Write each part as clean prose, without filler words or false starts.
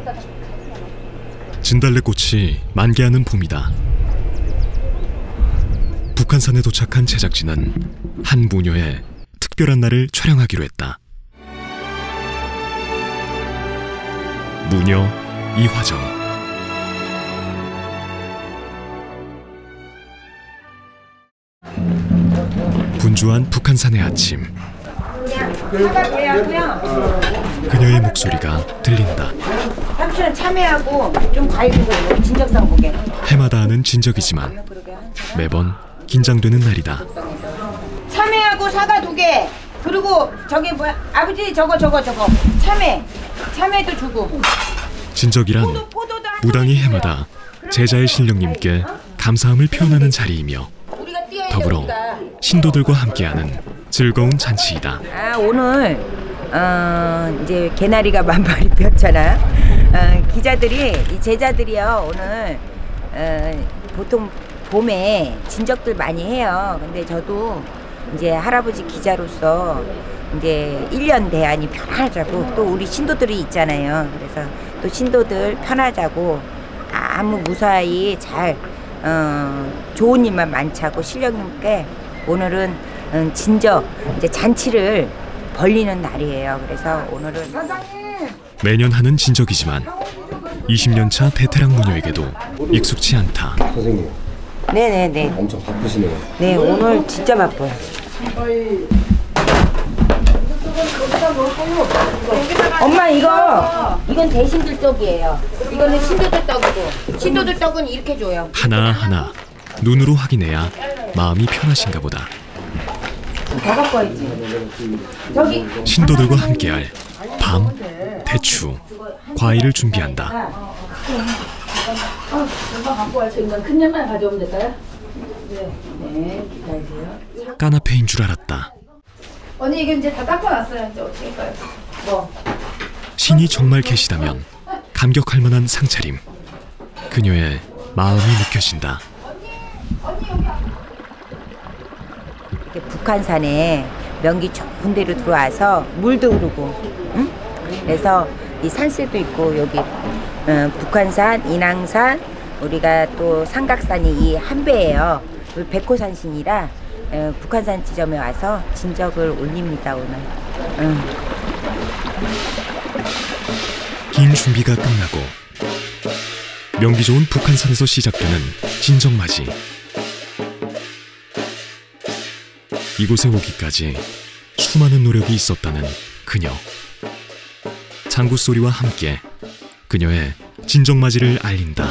진달래꽃이 만개하는 봄이다. 북한산에 도착한 제작진은 한 무녀의 특별한 날을 촬영하기로 했다. 무녀 이화정. 분주한 북한산의 아침. 그녀의 목소리가 들린다. 삼촌은 참외하고 좀 과일이고 진적상 보게. 해마다 하는 진적이지만 매번 긴장되는 날이다. 참외하고 사과 2개. 그리고 저기 뭐야? 아버지 저거 참외도 주고. 진적이란 무당이 해마다 제자의 신령님께 감사함을 표현하는 자리이며 더불어 신도들과 함께하는 즐거운 잔치이다. 오늘 이제 개나리가 만발이 피었잖아. 기자들이 이 제자들이요 오늘 보통 봄에 진적들 많이 해요. 근데 저도 이제 할아버지 기자로서 이제 1년 대안이 편하자고, 또 우리 신도들이 있잖아요. 그래서 또 신도들 편하자고 아무 무사히 잘 좋은 일만 많자고 신령님께 오늘은 진적 이제 잔치를 벌리는 날이에요. 그래서 오늘은 매년 하는 진적이지만 20년차 베테랑 무녀에게도 익숙치 않다. 선생님. 네네네. 엄청 바쁘시네요. 네, 오늘 진짜 바빠요. 엄마 이건 대신들 떡이에요. 이거는 신도들 떡이고, 신도들 떡은 이렇게 줘요. 하나하나 눈으로 확인해야 마음이 편하신가 보다. 다 갖고 와야지. 저기 신도들과 함께할 밤, 대추, 과일을 준비한다. 금방 갖고 갈 수 있는 큰 양만 가져오면 될까요? 네, 기다리세요. 까나페인 줄 알았다. 언니 이게 이제 다 닦아놨어요. 이제 어떻게 할까요? 신이 정말 계시다면 감격할 만한 상차림. 그녀의 마음이 느껴진다. 북한산에 명기 좋은 데로 들어와서 물도 흐르고, 응? 그래서 이 산세도 있고 여기 북한산, 인왕산, 우리가 또 삼각산이 이 한 배예요. 백호산신이라 북한산 지점에 와서 진적을 올립니다 오늘. 긴 준비가 끝나고 명기 좋은 북한산에서 시작되는 진적맞이. 이곳에 오기까지 수많은 노력이 있었다는 그녀. 장구 소리와 함께 그녀의 진적맞이를 알린다.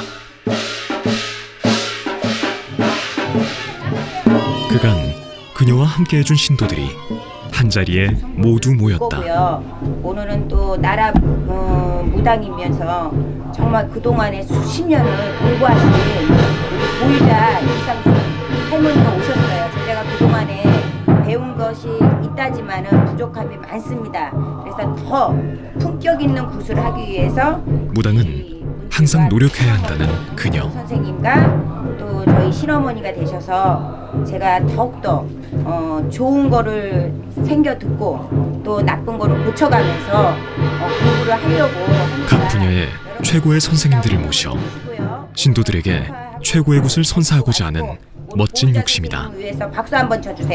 그간 그녀와 함께해준 신도들이 한자리에 모두 모였다. 오늘은 또 나라 무당이면서 정말 그동안에 수십 년을 공부하신 우리 보유자 일상수 할머니가 오셨어요. 제가 그동안에 배운 것이 있다지만은 부족함이 많습니다. 그래서 더 품격 있는 구슬을 하기 위해서 무당은 항상 노력해야 한다는 그녀. 선생님과 또 저희 신어머니가 되셔서 제가 더욱더 좋은 거를 생겨 듣고 또 나쁜 거를 고쳐가면서 공부를 하려고 각 분야의 최고의 선생님들을 모셔 신도들에게 최고의 곳을 선사하고자 하는 멋진 욕심이다. 위해서 박수 한번 쳐주세요.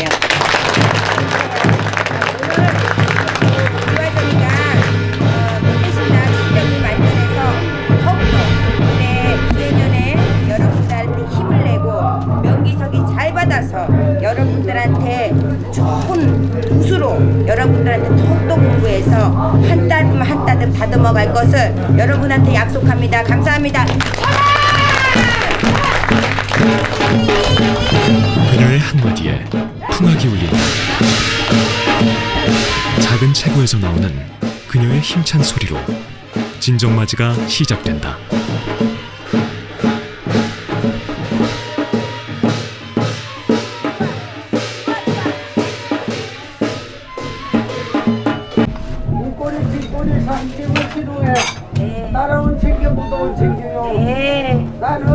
여러분들한테 좋은 우수로 여러분들한테 더욱더 공부해서 한 따듬 한 따듬 다듬어 갈 것을 여러분한테 약속합니다. 감사합니다. 그녀의 한마디에 풍악이 울린다. 작은 체구에서 나오는 그녀의 힘찬 소리로 진적맞이가 시작된다. 나라ውን 챙겨 무더운 챙겨요. 나는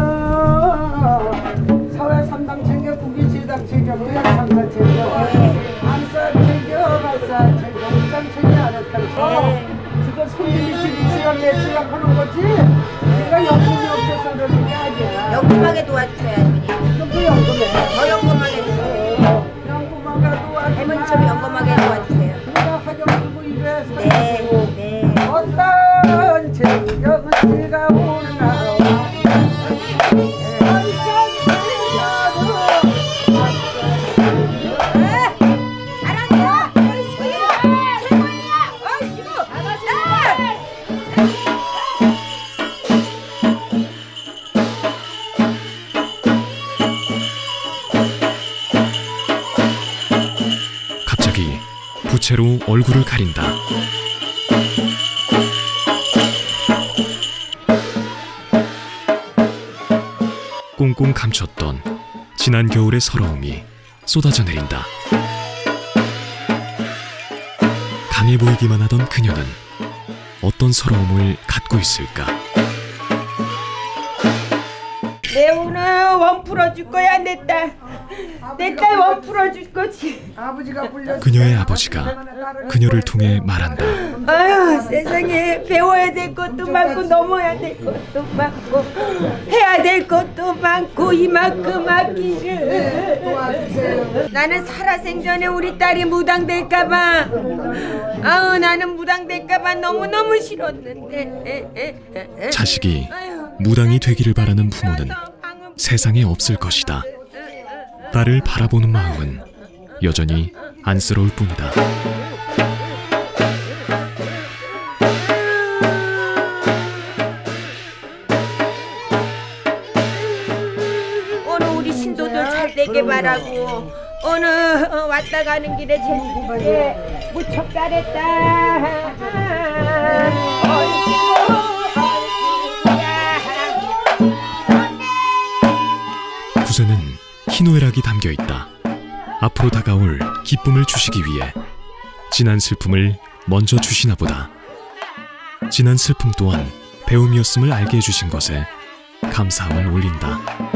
사회 3당 챙겨 국기 7당 챙겨 무역 3당 챙겨 안쌀 챙겨 맛쌀 챙겨 우당 챙겨 아랫당 챙겨 그거 손님이 지리지요. 내가 매출력 하는 거지. 내가 연금이 없어서 그러는 게 아니야. 연금하게 도와주세요, 할머니. 또 연금해. 더 연금하게 해주세요. 연금하게 도와주세요. 할머니처럼 연금하게 도와주세요. 내가 가져오고 이래서. 네. 어떤 즐거운 즐거운 나와. 갑자기 부채로 얼굴을 가린다. 꽁꽁 감췄던 지난 겨울의 서러움이 쏟아져 내린다. 강해 보이기만 하던 그녀는 어떤 서러움을 갖고 있을까? 내 오늘 원 풀어줄 거야, 내 딸. 내 딸 원 풀어줄 거지. 아버지가 불러. 그녀의 아버지가 그녀를 통해 말한다. 아유, 세상에 배워야 될 것도 많고 넘어야 될 것도 많고 해야 될 것도 많고 이만큼 하기를. 나는 살아생전에 우리 딸이 무당될까봐 나는 무당될까봐 너무너무 싫었는데. 자식이 무당이 되기를 바라는 부모는 세상에 없을 것이다. 딸을 바라보는 마음은 여전히 안쓰러울 뿐이다. 오늘 우리 신도들 잘 되게 바라고 오늘 왔다 가는 길에 제주도에 무척 잘했다. 붓에는 희노애락이 담겨있다. 앞으로 다가올 기쁨을 주시기 위해 지난 슬픔을 먼저 주시나 보다. 지난 슬픔 또한 배움이었음을 알게 해주신 것에 감사함을 올린다.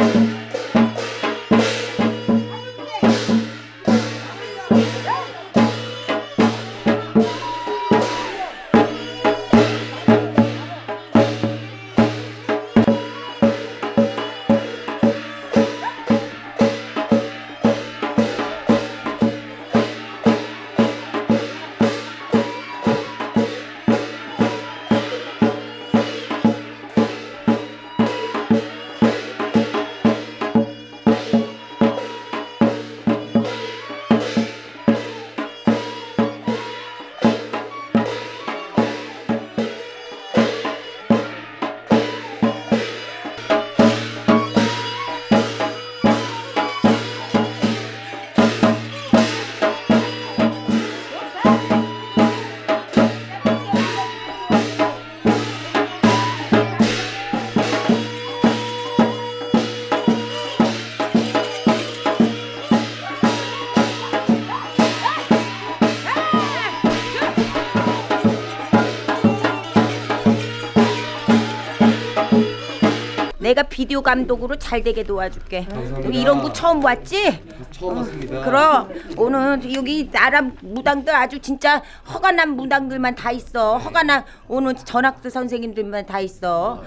내가 비디오 감독으로 잘 되게 도와줄게. 여기 이런 거 처음 봤지? 처음 왔습니다. 그럼 오늘 여기 나라 무당들 아주 진짜 허가 난 무당들만 다 있어. 허가 난 오늘 전학도 선생님들만 다 있어.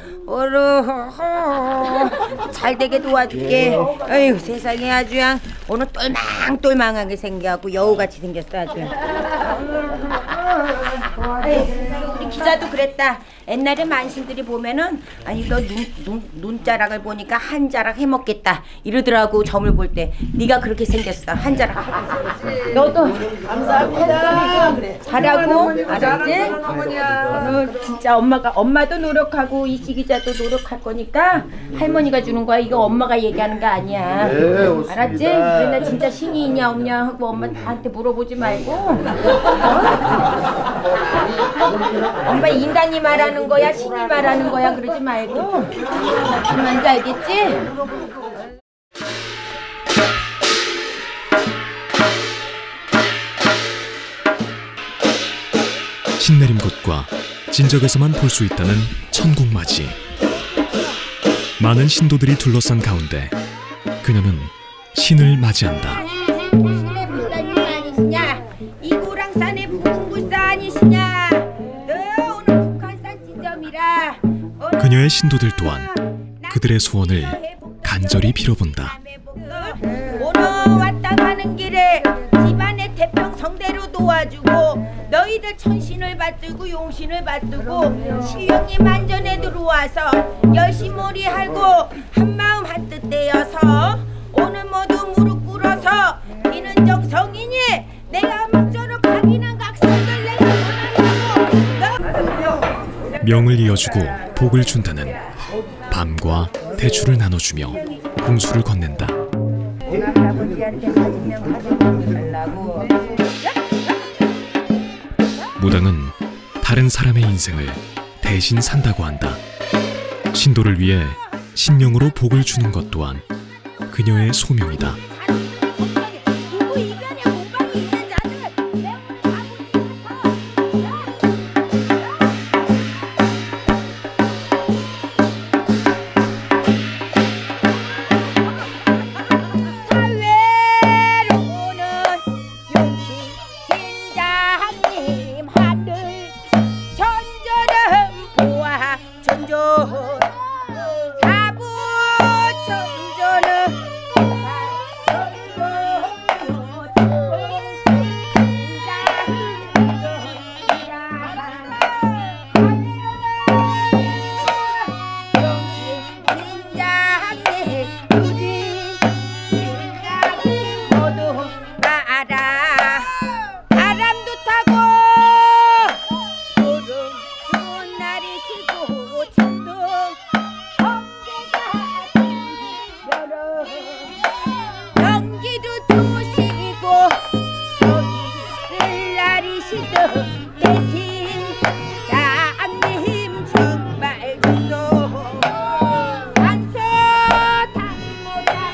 잘 되게 도와줄게. 아유 세상에 아주 그냥 오늘 똘망똘망하게 생겨갖고 여우같이 생겼어 아주. 아유, 우리 기자도 그랬다. 옛날에 만신들이 보면은 아니 너 눈자락을 보니까 한 자락 해먹겠다 이러더라고. 점을 볼 때 네가 그렇게 생겼어. 한 자락. 너도 감사합니다. 그래. 잘하고 알았지? 진짜 엄마도 노력하고 이씨 기자도 노력할 거니까 할머니가 주는 거야. 이거 엄마가 얘기하는 거 아니야. 네, 좋습니다. 알았지? 맨날 진짜 신이 있냐 없냐 하고 엄마한테 물어보지 말고. 엄마 인간이 말하는 거야 신이 말하는 거야 그러지 말고. 무슨 말인지 알겠지? 신내림곳과 진적에서만 볼 수 있다는 천국맞이. 많은 신도들이 둘러싼 가운데 그녀는 신을 맞이한다. 신의 불사님 아니시냐? 이구랑산의 부흥불사 아니시냐? 너 오늘 북한산 지점이 그녀의 신도들 또한 그들의 소원을 간절히 빌어본다. 오늘 왔다 가는 길에 집안의 태평성대로 도와주고 너희들 천신을 받들고 용신을 받들고 신령님 안전에 들어와서 열심히 하고 한마음 한뜻 되어서 오늘 모두 무릎 꿇어서 이는 정성이니 내가 목조로 각인한 각성들 내가 전하려고 명을 이어주고 복을 준다는 밤과 대추를 나눠주며 공수를 건넨다. 아버지한테 가지면 가지고 달라고. 무당은 다른 사람의 인생을 대신 산다고 한다. 신도를 위해 신령으로 복을 주는 것 또한 그녀의 소명이다. 누구 이변에 몸빵이 있는 자들 내가 사회로는 용신 신장님 하늘 전전은 보아 전전 사부 전전은 바람도 타고 구름 좋은 날이 시고 천둥 번개가 여름 연기도 두시고 소리를 나리시던 대신 장님 정말 주소 산소 당모다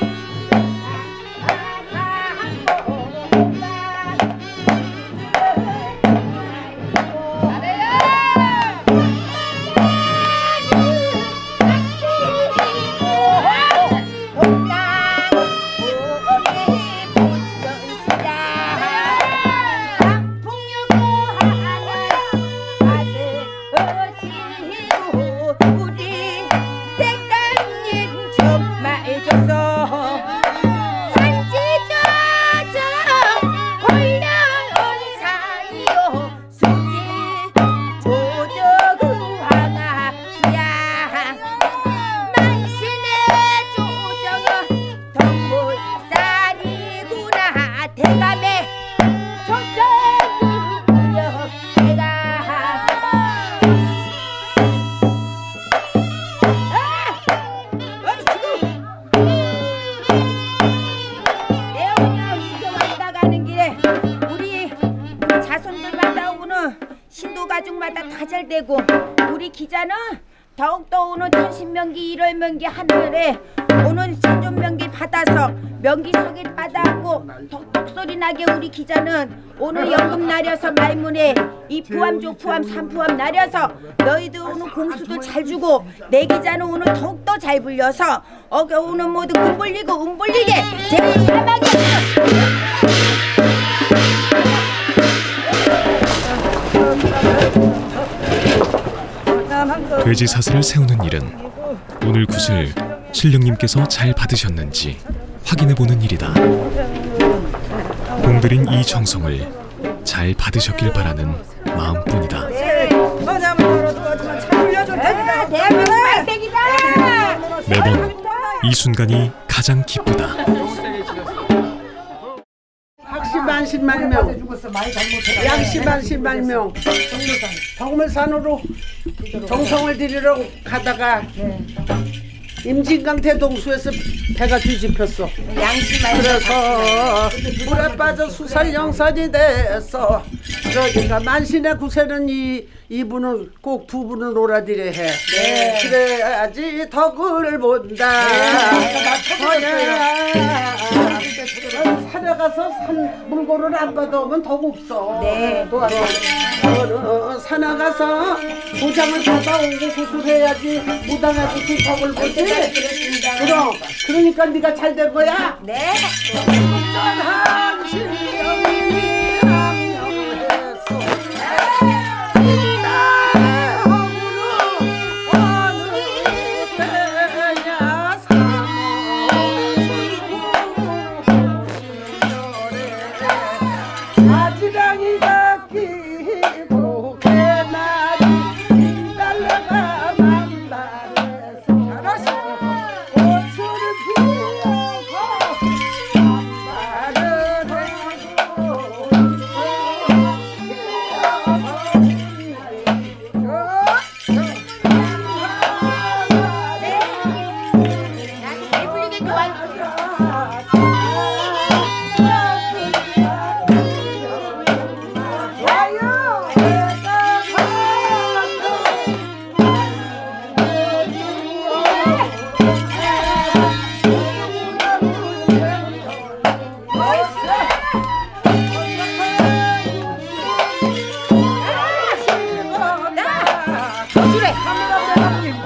우리 대장님 정말 줘서 산지저정 홀려온 산이요 수지 조정은 황하수야 만신의 조정은 덕물산이구나 대감의 조정이여 내가 내오냐 우리 왔다 가는 길에 우리 자손들마다 오는 신도 가족마다 다 잘 되고 우리 기자는 더욱더 오는 천신명기 1월명기 하늘에 오는 천존명기 받아서 명기 서기를 받아갖고 톡톡소리 나게 우리 기자는 오늘 연금 나려서 말문에 이푸함 조푸함 삼푸함 나려서 너희들 오늘 공수도 잘 주고 내 기자는 오늘 더욱더 잘 불려서 오늘 모두 은불리고 은불리게 제일 사망이 돼지 사슬을 세우는 일은 오늘 굿을 신령님께서 잘 받으셨는지 확인해보는 일이다. 공들인 이 정성을 잘 받으셨길 바라는 마음뿐이다. 대한민국 말백이다. 매번 이 순간이 가장 기쁘다. 학시만신만명, 양시만신만명. 덕물산으로 정성을 들이러 가다가 임진강 대동수에서 배가 뒤집혔어. 그래서 물에 빠져 수살영산이 됐어. 그러니까 만신의 구세는 이분은 꼭 두 분을 놀아드려 해. 네. 그래야지 덕을 본다. 산에 가서 산 물건을 안 받아오면 덕 없어. 네. 산에 가서 도장을 받아오고 구슬해야지 무당하고 덕을 보지. 그럼 그러니까 네가 잘 될 거야. 네. 전한 신령이 합령했어. 그래. 카메라 대장님.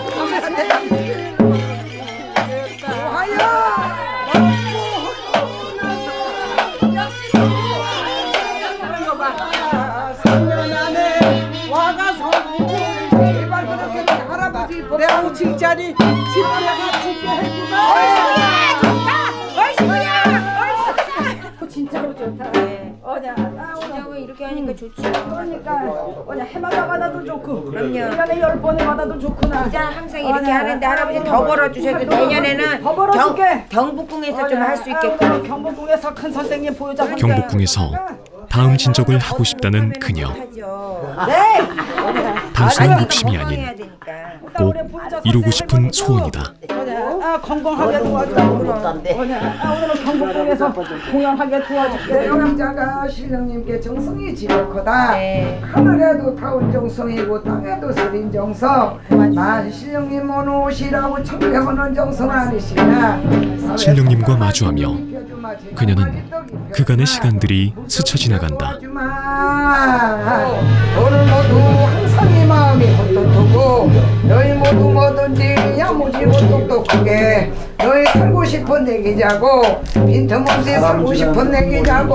내가 5층짜리 집 내가 짓게 해주마. 진짜로 좋다. 어냐, 진정은 이렇게 하니까 좋지. 그러니까 어냐 해마다 받아도 좋고, 그럼요. 1년에 10번에 받아도 좋구나. 이자 항상 이렇게 하는데 할아버지 더 벌어주셔도 내년에는 더 벌어줄게. 경북궁에서 좀 할 수 있게끔. 경복궁에서 큰 선생님 보여줘. 경복궁에서 다음 진적을 하고 싶다는 그녀. 네. 단순한 욕심이 아닌 해야 되니까. 꼭 이루고 싶은 소원이다. 건강하게 도와줘. 오늘은 경복궁에서 공연하게 도와줄게. 내 영양자가 신령님께 정성이 지극하다. 네. 하늘에도 타온 정성이고 땅에도 서린 정성. 만 신령님 오늘 오시라고 청해오는 정성 아니시나. 신령님과 마주하며 그녀는 그간의 시간들이 스쳐 지나간다. 오늘 모두 항상 이 마음이 헛똑똑고 너희 모두 뭐든지 야무지고 똑똑하게 너희 살고 싶은 얘기자고 빈틈없이 살고 싶은 얘기자고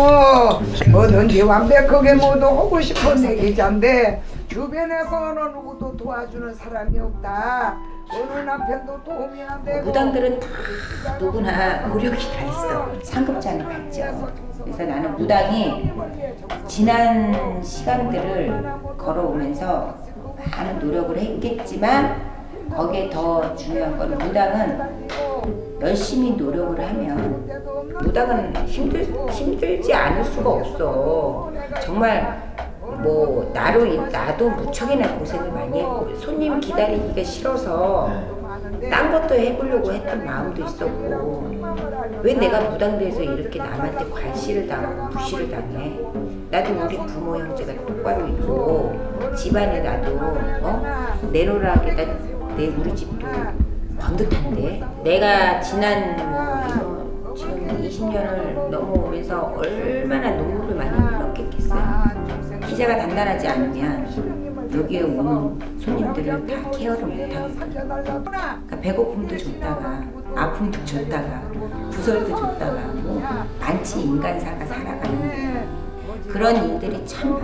뭐든지 완벽하게 모두 하고 싶은 얘기자인데 주변에서 어느 누구도 도와주는 사람이 없다. 어느 남편도 도움이 안 되고 무당들은 다 누구나 노력이 다 있어. 상급자는 받죠. 그래서 나는 무당이 지난 시간들을 걸어오면서 많은 노력을 했겠지만 거기에 더 중요한 건 무당은 열심히 노력을 하면 무당은 힘들지 않을 수가 없어. 정말 뭐 나도 무척이나 고생을 많이 했고 손님 기다리기가 싫어서 딴 것도 해보려고 했던 마음도 있었고 왜 내가 무당돼서 이렇게 남한테 관시를 당하고 무시를 당해. 나도 우리 부모 형제가 똑바로 있고 집안에 나도 내노라하게 내 우리 집도 번듯한데 내가 지난 지금 20년을 넘어오면서 얼마나 눈물을 많이 흘렸겠어요. 기자가 단단하지 않으면 여기에 오는 손님들을 다 케어를 못하거든. 그러니까 배고픔도 줬다가 아픔도 줬다가 구설도 줬다가 뭐 많지 인간사가 살아가는 그런 일들이 참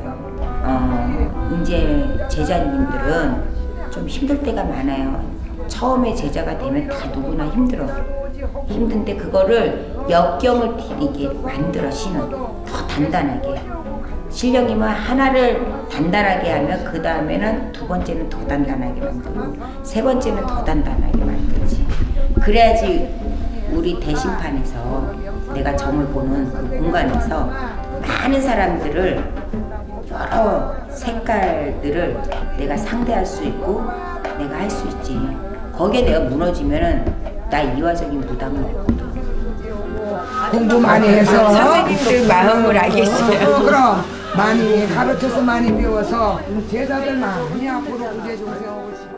많았어요. 이제 제자님들은 좀 힘들 때가 많아요. 처음에 제자가 되면 다 누구나 힘들어. 힘든데 그거를 역경을 디디게 만들어 신은 더 단단하게. 신령님은 하나를 단단하게 하면 그 다음에는 두 번째는 더 단단하게 만들고 세 번째는 더 단단하게 만들지. 그래야지 우리 대심판에서 내가 점을 보는 그 공간에서 많은 사람들을 여러 색깔들을 내가 상대할 수 있고 내가 할 수 있지. 거기에 내가 무너지면은 나 이화적인 부담은 없거든. 공부 많이 해서 선생님들 마음을 알겠어요. 그럼 많이 가르쳐서 많이 배워서 제자들 많이 앞으로 우제 중생하고 싶다.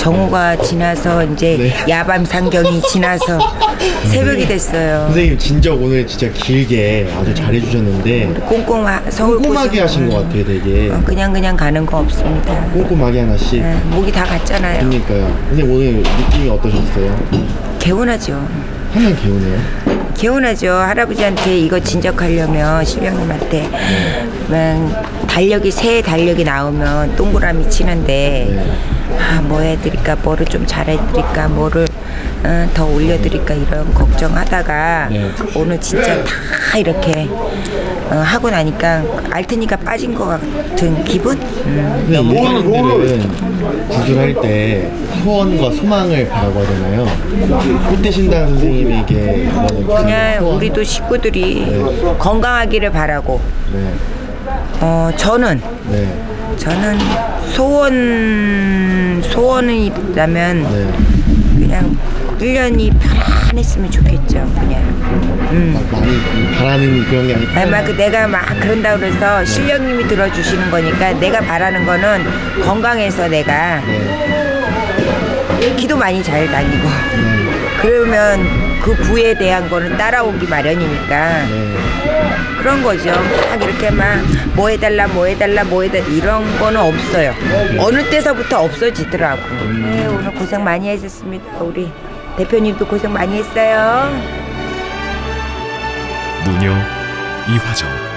정오가 지나서 이제 네. 야밤 상경이 지나서 새벽이 됐어요. 선생님 진적 오늘 진짜 길게 아주 잘해주셨는데 꼼꼼하게 하신 것 같아요, 되게. 그냥 가는 거 없습니다. 꼼꼼하게 하나씩. 네, 목이 다 갔잖아요. 그러니까요. 선생님 오늘 느낌이 어떠셨어요? 개운하죠. 하면 개운해요? 개운하죠. 할아버지한테 이거 진적하려면 신령님한테 새 달력이 나오면 동그라미 치는데 뭐 해드릴까, 뭐를 좀 잘해드릴까, 뭐를 더 올려드릴까 이런 걱정하다가 오늘 진짜 다 이렇게 하고 나니까 알테니까 빠진 것 같은 기분? 근데 일반인들은 구슬할 때 소원과 소망을 바라고 하잖아요. 꽃대신당 선생님에게 그냥 우리도 식구들이 건강하기를 바라고 저는 소원이 있다면 그냥 1년이 편안했으면 좋겠죠. 그냥 많이 바라는 그런 게 아니고 내가 막 그런다 그래서 신령님이 들어주시는 거니까 내가 바라는 거는 건강해서 내가 기도 많이 잘 다니고 그러면 그 부에 대한 거는 따라오기 마련이니까 그런 거죠. 막 이렇게 뭐 해달라 이런 거는 없어요. 어느 때서부터 없어지더라고. 네, 오늘 고생 많이 하셨습니다. 우리 대표님도 고생 많이 했어요. 무녀 이화정.